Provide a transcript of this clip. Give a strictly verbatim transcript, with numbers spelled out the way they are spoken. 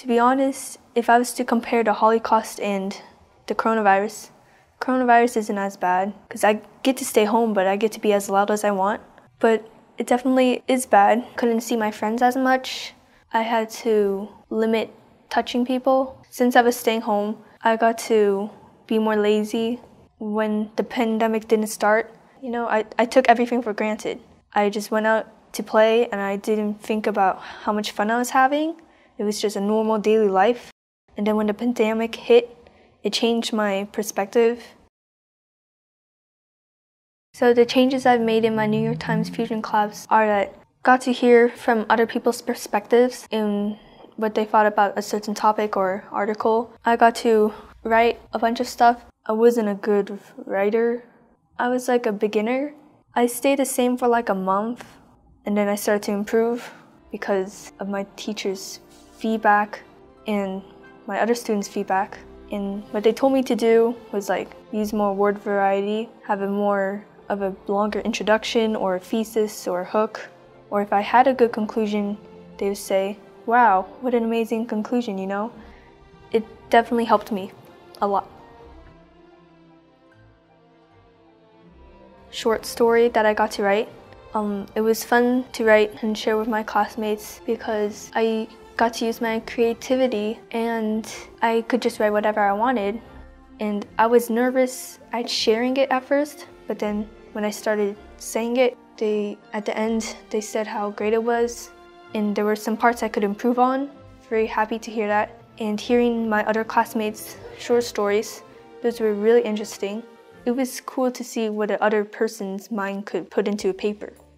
be honest, if I was to compare the Holocaust and the coronavirus, coronavirus isn't as bad because I get to stay home, but I get to be as loud as I want. But it definitely is bad. Couldn't see my friends as much. I had to limit touching people. Since I was staying home, I got to be more lazy. When the pandemic didn't start, you know, I, I took everything for granted. I just went out to play and I didn't think about how much fun I was having. It was just a normal daily life. And then when the pandemic hit, it changed my perspective. So the changes I've made in my NYTimes Fusion Class are that I got to hear from other people's perspectives in what they thought about a certain topic or article. I got to write a bunch of stuff. I wasn't a good writer. I was like a beginner. I stayed the same for like a month, and then I started to improve because of my teacher's feedback and my other students' feedback. And what they told me to do was like use more word variety, have a more of a longer introduction or a thesis or a hook. Or if I had a good conclusion, they would say, wow, what an amazing conclusion, you know? It definitely helped me a lot. Short story that I got to write. Um, it was fun to write and share with my classmates because I got to use my creativity and I could just write whatever I wanted. And I was nervous at sharing it at first, but then when I started saying it, they at the end they said how great it was, and there were some parts I could improve on. Very happy to hear that. And hearing my other classmates' short stories, those were really interesting. It was cool to see what the other person's mind could put into a paper.